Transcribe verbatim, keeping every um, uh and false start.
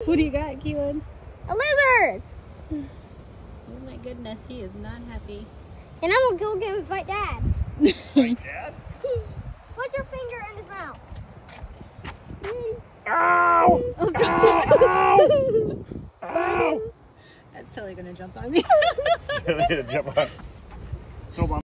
What do you got, Keelan? A lizard! Oh my goodness, he is not happy. And I'm gonna go get him and fight Dad. Fight Dad? Put your finger in his mouth. Ow! Oh, Ow! Ow! That's totally gonna jump on me. Gonna jump on. Still on.